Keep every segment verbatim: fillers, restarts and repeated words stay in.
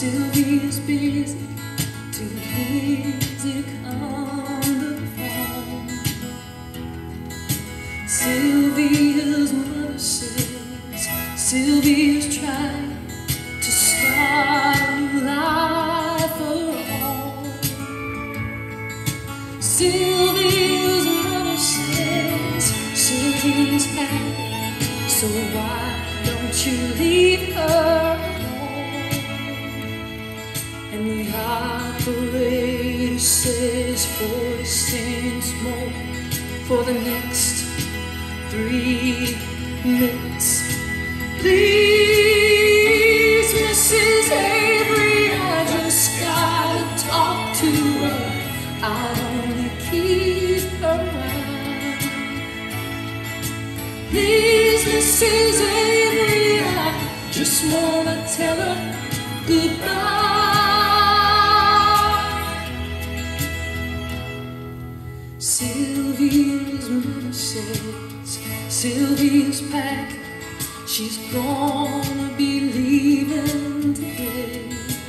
Sylvia's busy, too busy on the phone. Sylvia's mother says Sylvia's trying to start a new life of her own. Sylvia's mother says Sylvia's happy, so why don't you leave her alone? And the operator says forty cents more for the next three minutes. Please, Missus Avery, I just gotta talk to her. I'll only keep her around. Please, Missus Avery, I just wanna tell her goodbye. Sylvia's mother says Sylvia's packing, she's gonna be leaving today.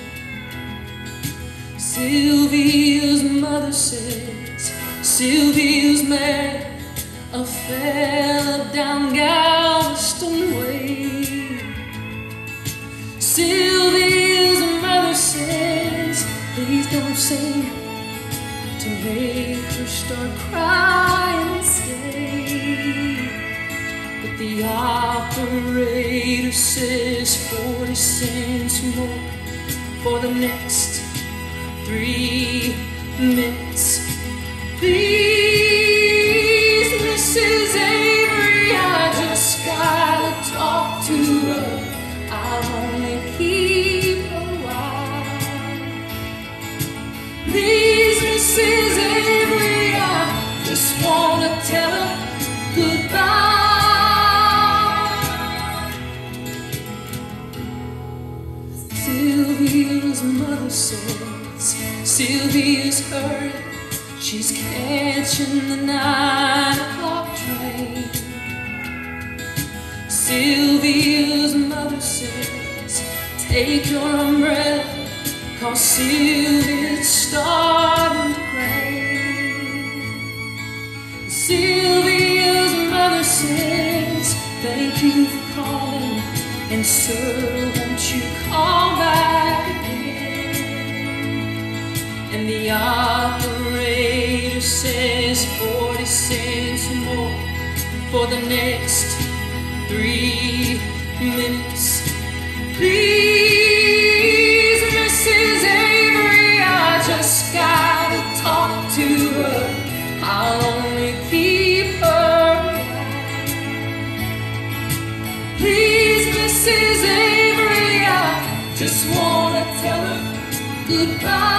Sylvia's mother says Sylvia's married a fella down Galveston Way. Sylvia's mother says please don't say no to make her start crying and stay. But the operator says forty cents more for the next three minutes. Please, Missus Avery, I just gotta talk to her. I'll only keep her a while. Please, Missus Avery, I just wanna tell her goodbye. Sylvia's mother says Sylvia's hurt, she's catching the nine o'clock train. Sylvia's mother says take your umbrella, 'cause Sylvia's starting to rain. Sylvia's mother says thank you for calling, and sir, won't you call back again? And the operator says forty cents more for the next three minutes. Please, Missus Avery, I just gotta talk to her. I'll only keep her around. Please, Missus Avery, I just wanna tell her goodbye.